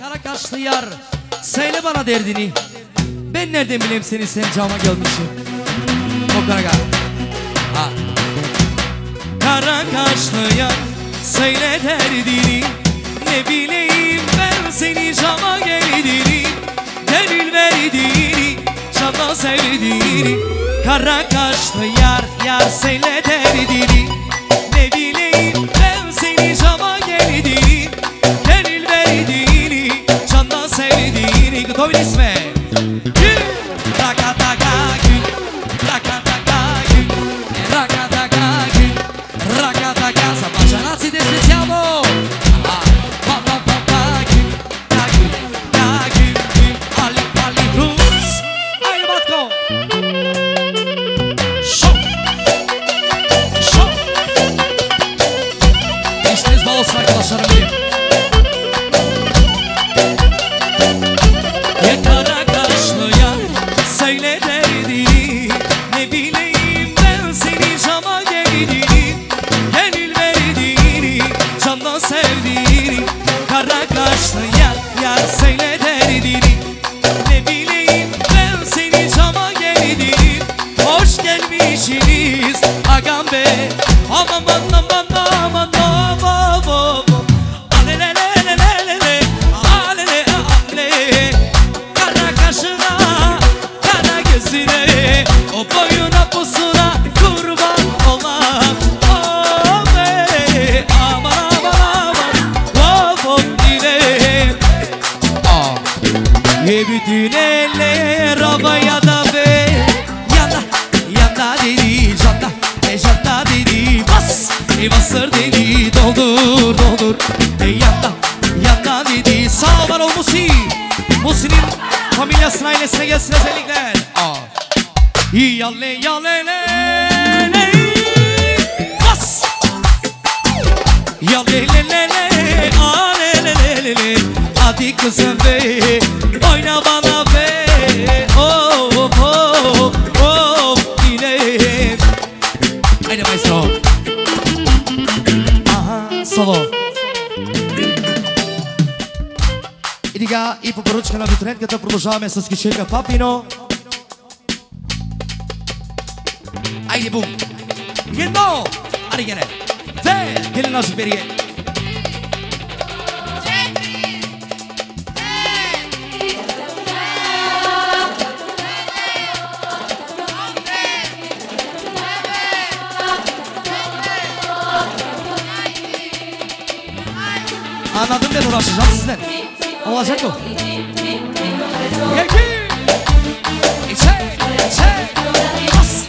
Kara kaşlı yar, söyle bana derdini. Ben nereden bileyim seni, sen cama gelmişsin. O kara ha. Kara kaşlı yar, söyle derdini. Ne bileyim ben seni cama geldiğini, gönül verdiğini, canla sevdiğini. Kara kaşlı yar, yar söyle derdini. Ne bileyim ben seni cama geldiğini, gönül verdiğini, canla sevdiğini. Gotovi li sme? Raka taka gün, raka taka gün, raka taka gün, raka taka. Sapaccianazzi despezziamo. Arkadaşlarım benim. Ya kara kaşlı yar, söyle derdini. Ne bileyim ben seni cama geldiğini, gönül verdiğini, canla sevdiğini. Kara kaşlı yar, yar söyle derdini. Ne bileyim ben seni cama geldiğini. Hoş gelmişsiniz agam be. Aman aman aman aman aman. O boyuna posuna kurban olam. Oh be, aman aman aman. Oh dile. Ye bütün eller havaya da be. Yana, yana dedi canla, canla dedi. Bas, basır dedi, doldur, doldur. Yana, yana dedi. Sağ var o Musi. Musi'nin familyasına, ailesine gelsin özellikle. Yalle yalle le le. Bas. Yalle le le le. Ale le le le le. Hadi kızım be, oyna bana be. Oh oh oh dile. Haydi maestro. Aha, solo. И сега и по поръчка на витриneтката продължаваме с кичека Папино. Haydi bum. Jedno. Hadi gene. Ve gelin azıcık beriye. Anladım, ben uğraşacağım sizden. Olacak mı? Yeki. İçe, içe. Bas.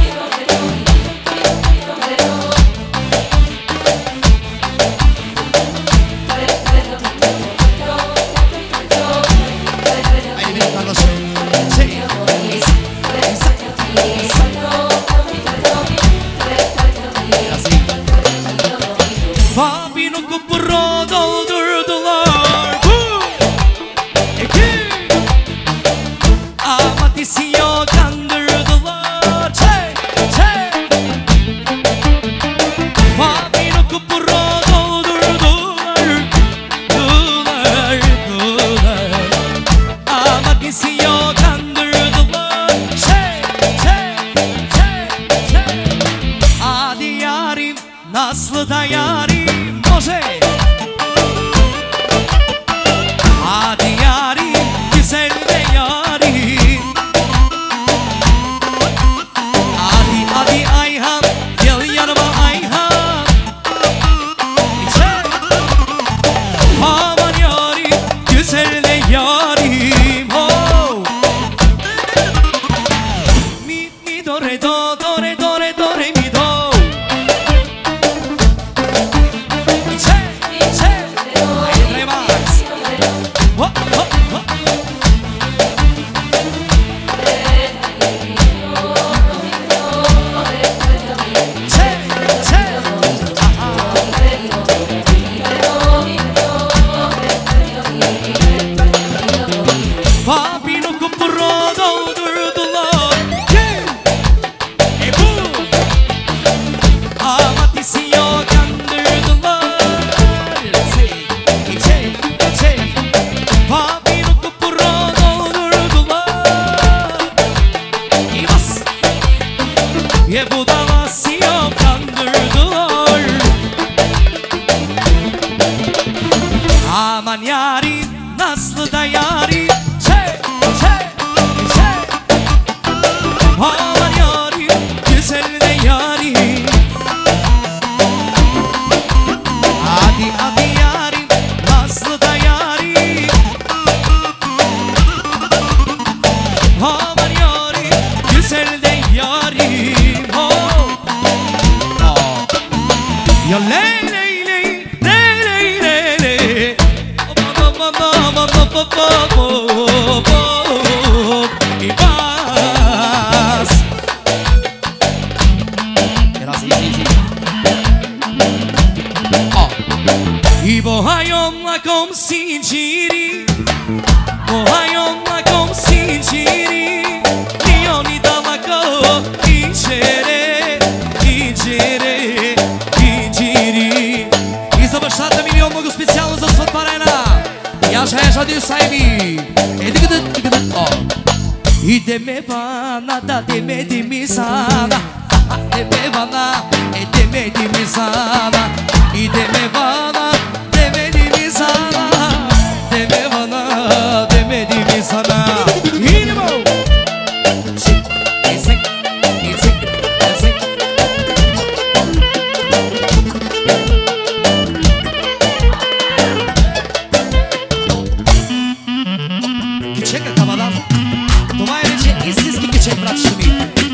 Fabino kupuro doldurdular. Amatisiyo kandırdılar. Fabino kupuro doldurdular. Amatisiyo kandırdılar. Hadi yarim, nasıl da yarim. Hadi yarim, güzel de yarim. Hadi hadi Ayhan, gel yanıma Ayhan. Aman yarim, güzel de yarim. Oh. Mi do re do, do re do re do re mi do. Fabino kupuro doldurdular. Amatisiyo kandırdılar. Aman yarim nasıl da yarim. Aman yarim güzel de yarim. Hadi hadi yarim nasıl da yarim. Aman yarim güzel de yarim. Ya ley ley ley ley ley ley ley. İbaz. Biraz iyi. Y bohayomla kom sinciri. Bohayomla kom sinciri. Lioni dalako incere. Incere. Inciri. И за бащата милион много специално за сватбарена. Яша дю сайби. Deme bana da demedim mi sana. Deme bana demedim mi sana. Deme bana demedim mi sana. Deme bana demedim mi sana. Yine bu. Ezek. Küçük kavadan. Това е вече истински кичек, братчето ми.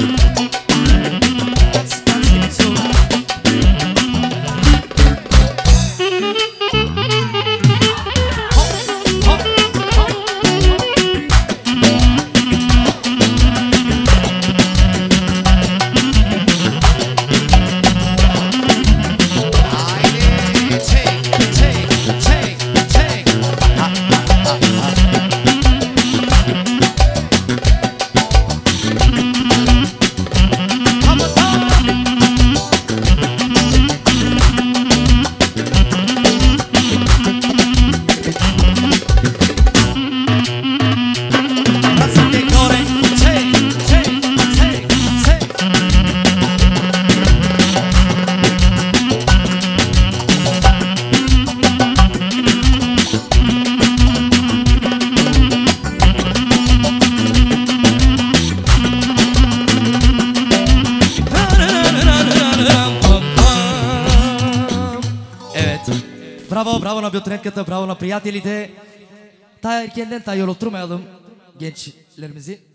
Bravo na Biotrendka'da, bravo na приятелите. Taya erkenden taya yol oturmayalım gençlerimizi.